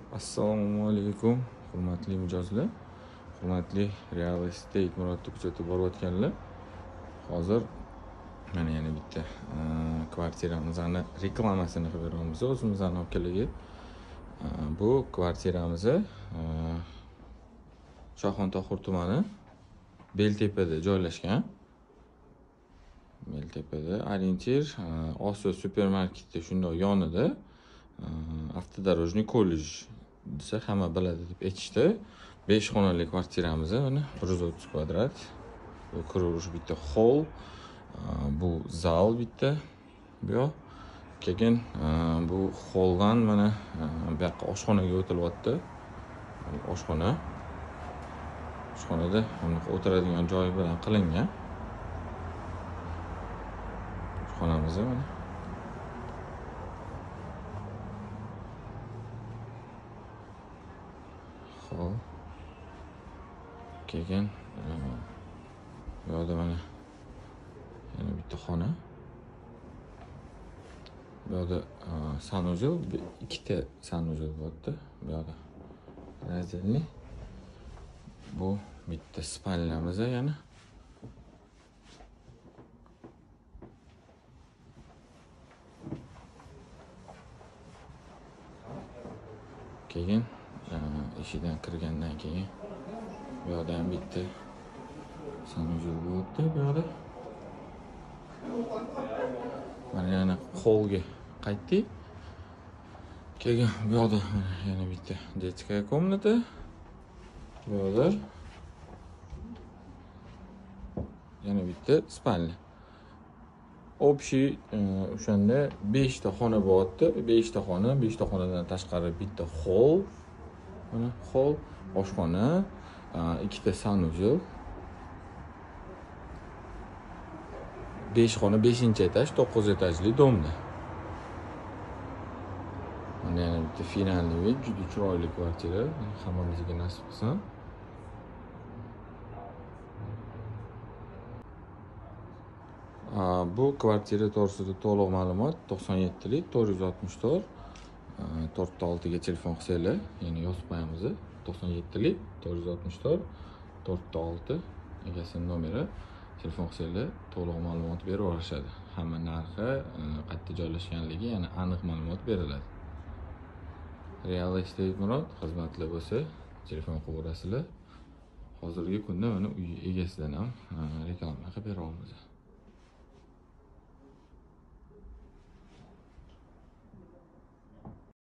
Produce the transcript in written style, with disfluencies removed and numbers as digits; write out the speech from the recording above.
Assalomu alaykum, hurmatli mijozlar, hurmatli Real Estate Murodov ko'chasida borayotganlar. Hozir mana yana bitta kvartiramizni reklamasini qilib beramiz o'zimizning okalarga. Bu kvartiramiz Shoxontohur tumani Beltepada joylashgan. Beltepada orientir Osiyo supermarketi shundoq yonida. Avtodorожный kollej desa hamma biladi deb aytishdi. 5 xonali kvartiramiz, mana 130 kvadrat. Bu kiraverish bitta hol, bu zal bitta. Bu yoq keyin bu holdan mana bu yoqqa oshxonaga o'tilyapti. Oshxona. Oshxonada o'tiradigan joy bilan qilingan. Oshxonamiz mana. Hol. Keyin bu yerda mana yana bitta xona. Bu yerda sanuzel, ikkita sanuzel bo'lyapti. Bu yerda razdelniy. Bu bitta spalnyamiz yana. Keyin eshikdan kirgandan keyin bu yerda ham bitta sanuzel bo'lyapti. Bu yerda mana yana holga qaytdik. Keyin bu yerda yana bitta детская комната. Bu yerda yana bitta spalnya. Общий o'shanda 5 ta xona bo'lyapti. 5 ta xona, 5 ta xonadan tashqari bitta hol. Mana hol, oshxona, ikkita sanuzel. 5 xona, 5-etaj, 9 etajli domda. Mana yana bitta finalniy, juda chiroyli kvartira. Hammamizga nasib qilsin. Bu kvartira to'g'risida to'liq ma'lumot 97lik 464 406 ga telefon qilsanglar, ya'ni yozib qo'yamiz. 97lik 464 406 egasining nomeri. Telefon qilsanglar to'liq ma'lumot berib yuborishadi. Hamma narxi, qayerda joylashganligi, ya'ni aniq ma'lumot beriladi. Real Estate Murod xizmatlar bo'lsa, telefon qilib ko'rasizlar. Hozirgi kunda mana uy egasidan ham reklama qilib beramiz.